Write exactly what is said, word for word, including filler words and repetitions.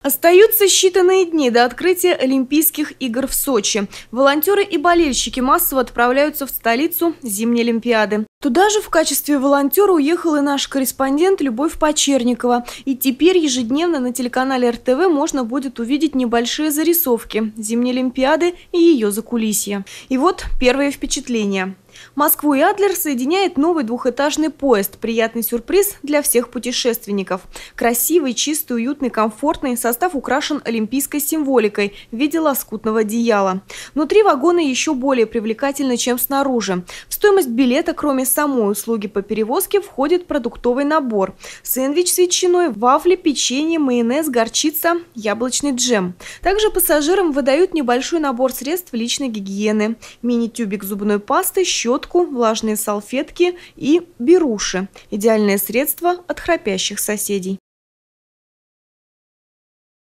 Остаются считанные дни до открытия Олимпийских игр в Сочи. Волонтеры и болельщики массово отправляются в столицу зимней Олимпиады. Туда же в качестве волонтера уехал и наш корреспондент Любовь Почерникова. И теперь ежедневно на телеканале эр тэ вэ можно будет увидеть небольшие зарисовки зимней Олимпиады и ее закулисья. И вот первые впечатления. Москву и Адлер соединяет новый двухэтажный поезд. Приятный сюрприз для всех путешественников. Красивый, чистый, уютный, комфортный. Состав украшен олимпийской символикой в виде лоскутного одеяла. Внутри вагоны еще более привлекательны, чем снаружи. В стоимость билета, кроме самой услуги по перевозке, входит продуктовый набор. Сэндвич с ветчиной, вафли, печенье, майонез, горчица, яблочный джем. Также пассажирам выдают небольшой набор средств личной гигиены. Мини-тюбик зубной пасты, щетку, влажные салфетки и беруши. Идеальное средство от храпящих соседей.